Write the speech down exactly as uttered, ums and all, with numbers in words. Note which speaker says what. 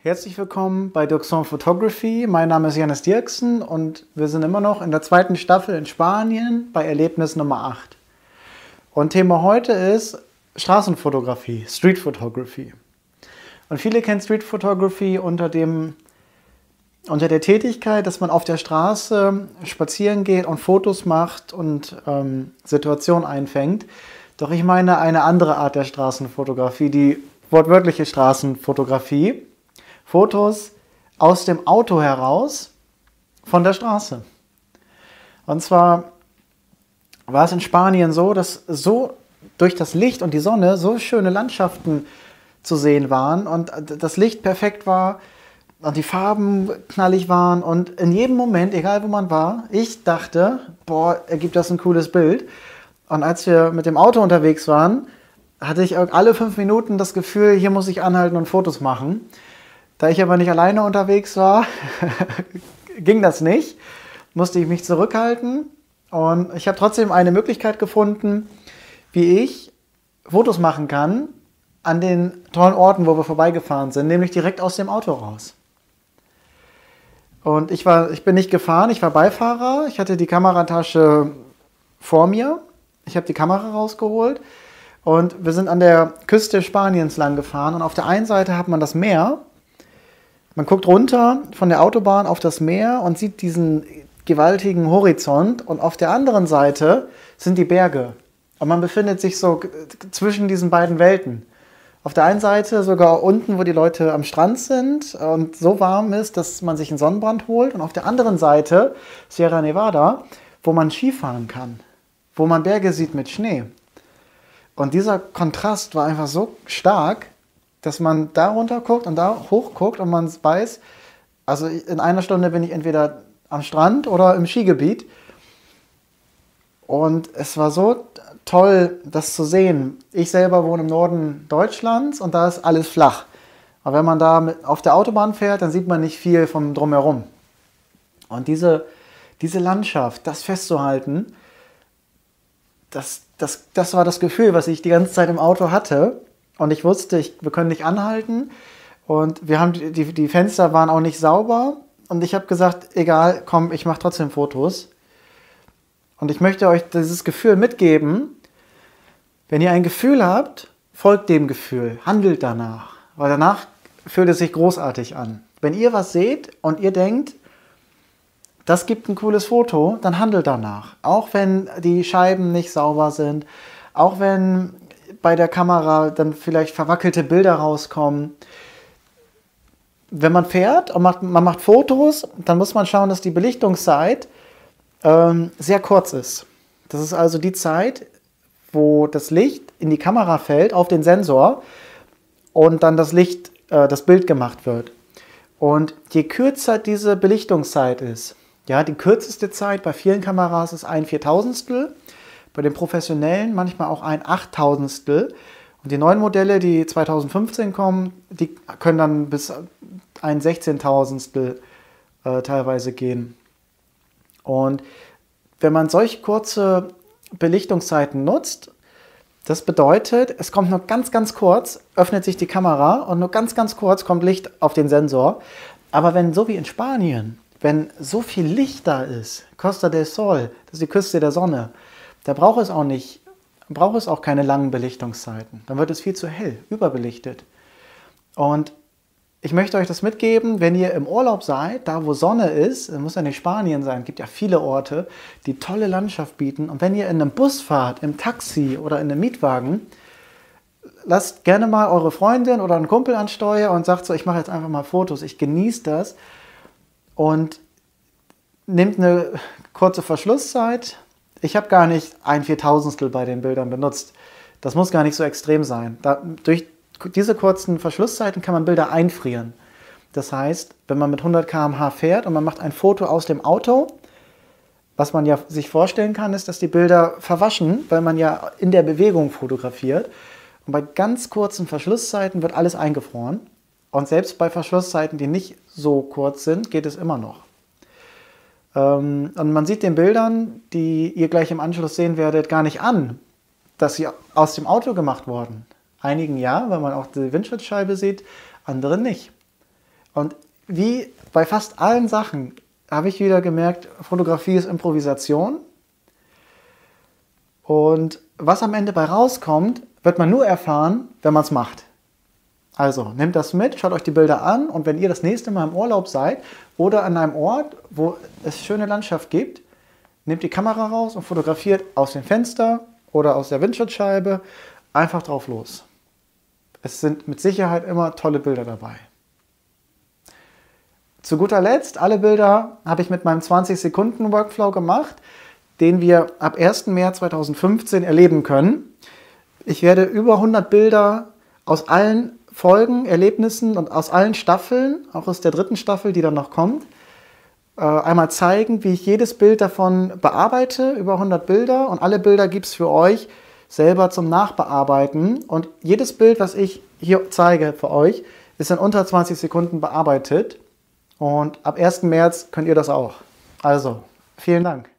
Speaker 1: Herzlich willkommen bei Dirkson Photography. Mein Name ist Janis Dirksen und wir sind immer noch in der zweiten Staffel in Spanien bei Erlebnis Nummer acht. Und Thema heute ist Straßenfotografie, Street Photography. Und viele kennen Street Photography unter, dem, unter der Tätigkeit, dass man auf der Straße spazieren geht und Fotos macht und ähm, Situationen einfängt. Doch ich meine eine andere Art der Straßenfotografie, die wortwörtliche Straßenfotografie. Fotos aus dem Auto heraus von der Straße. Und zwar war es in Spanien so, dass so durch das Licht und die Sonne so schöne Landschaften zu sehen waren und das Licht perfekt war und die Farben knallig waren und in jedem Moment, egal wo man war, ich dachte, boah, ergibt das ein cooles Bild. Und als wir mit dem Auto unterwegs waren, hatte ich alle fünf Minuten das Gefühl, hier muss ich anhalten und Fotos machen. Da ich aber nicht alleine unterwegs war, ging das nicht, musste ich mich zurückhalten und ich habe trotzdem eine Möglichkeit gefunden, wie ich Fotos machen kann an den tollen Orten, wo wir vorbeigefahren sind, nämlich direkt aus dem Auto raus. Und ich, war, ich bin nicht gefahren, ich war Beifahrer, ich hatte die Kameratasche vor mir, ich habe die Kamera rausgeholt und wir sind an der Küste Spaniens lang gefahren und auf der einen Seite hat man das Meer. Man guckt runter von der Autobahn auf das Meer und sieht diesen gewaltigen Horizont und auf der anderen Seite sind die Berge. Und man befindet sich so zwischen diesen beiden Welten. Auf der einen Seite sogar unten, wo die Leute am Strand sind und so warm ist, dass man sich einen Sonnenbrand holt. Und auf der anderen Seite Sierra Nevada, wo man Skifahren kann, wo man Berge sieht mit Schnee. Und dieser Kontrast war einfach so stark, dass man da runter guckt und da hoch guckt und man weiß, also in einer Stunde bin ich entweder am Strand oder im Skigebiet. Und es war so toll, das zu sehen. Ich selber wohne im Norden Deutschlands und da ist alles flach. Aber wenn man da mit auf der Autobahn fährt, dann sieht man nicht viel vom Drumherum. Und diese, diese Landschaft, das festzuhalten, das, das, das war das Gefühl, was ich die ganze Zeit im Auto hatte. Und ich wusste, ich, wir können nicht anhalten und wir haben die, die Fenster waren auch nicht sauber und ich habe gesagt, egal, komm, ich mache trotzdem Fotos. Und ich möchte euch dieses Gefühl mitgeben, wenn ihr ein Gefühl habt, folgt dem Gefühl, handelt danach, weil danach fühlt es sich großartig an. Wenn ihr was seht und ihr denkt, das gibt ein cooles Foto, dann handelt danach. Auch wenn die Scheiben nicht sauber sind, auch wenn bei der Kamera dann vielleicht verwackelte Bilder rauskommen. Wenn man fährt und macht, man macht Fotos, dann muss man schauen, dass die Belichtungszeit ähm, sehr kurz ist. Das ist also die Zeit, wo das Licht in die Kamera fällt, auf den Sensor und dann das Licht, äh, das Bild gemacht wird. Und je kürzer diese Belichtungszeit ist, ja, die kürzeste Zeit bei vielen Kameras ist ein Viertausendstel, bei den professionellen manchmal auch ein Achttausendstel. Und die neuen Modelle, die zweitausendfünfzehn kommen, die können dann bis ein Sechzehntausendstel äh, teilweise gehen. Und wenn man solch kurze Belichtungszeiten nutzt, das bedeutet, es kommt nur ganz, ganz kurz, öffnet sich die Kamera und nur ganz, ganz kurz kommt Licht auf den Sensor. Aber wenn, so wie in Spanien, wenn so viel Licht da ist, Costa del Sol, das ist die Küste der Sonne, da braucht es auch nicht, braucht es auch keine langen Belichtungszeiten. Dann wird es viel zu hell, überbelichtet. Und ich möchte euch das mitgeben, wenn ihr im Urlaub seid, da wo Sonne ist, es muss ja nicht Spanien sein, es gibt ja viele Orte, die tolle Landschaft bieten. Und wenn ihr in einem Bus fahrt, im Taxi oder in einem Mietwagen, lasst gerne mal eure Freundin oder einen Kumpel an Steuer und sagt so, ich mache jetzt einfach mal Fotos, ich genieße das. Und nehmt eine kurze Verschlusszeit. Ich habe gar nicht ein Viertausendstel bei den Bildern benutzt. Das muss gar nicht so extrem sein. Da, durch diese kurzen Verschlusszeiten kann man Bilder einfrieren. Das heißt, wenn man mit hundert Kilometer pro Stunde fährt und man macht ein Foto aus dem Auto, was man ja sich vorstellen kann, ist, dass die Bilder verwaschen, weil man ja in der Bewegung fotografiert. Und bei ganz kurzen Verschlusszeiten wird alles eingefroren. Und selbst bei Verschlusszeiten, die nicht so kurz sind, geht es immer noch. Und man sieht den Bildern, die ihr gleich im Anschluss sehen werdet, gar nicht an, dass sie aus dem Auto gemacht wurden. Einigen ja, weil man auch die Windschutzscheibe sieht, anderen nicht. Und wie bei fast allen Sachen habe ich wieder gemerkt, Fotografie ist Improvisation. Und was am Ende bei rauskommt, wird man nur erfahren, wenn man es macht. Also nehmt das mit, schaut euch die Bilder an und wenn ihr das nächste Mal im Urlaub seid oder an einem Ort, wo es schöne Landschaft gibt, nehmt die Kamera raus und fotografiert aus dem Fenster oder aus der Windschutzscheibe einfach drauf los. Es sind mit Sicherheit immer tolle Bilder dabei. Zu guter Letzt, alle Bilder habe ich mit meinem zwanzig Sekunden Workflow gemacht, den wir ab ersten März zweitausendfünfzehn erleben können. Ich werde über hundert Bilder aus allen Folgen, Erlebnissen und aus allen Staffeln, auch aus der dritten Staffel, die dann noch kommt, einmal zeigen, wie ich jedes Bild davon bearbeite, über hundert Bilder, und alle Bilder gibt es für euch selber zum Nachbearbeiten und jedes Bild, was ich hier zeige für euch, ist in unter zwanzig Sekunden bearbeitet und ab ersten März könnt ihr das auch. Also, vielen Dank.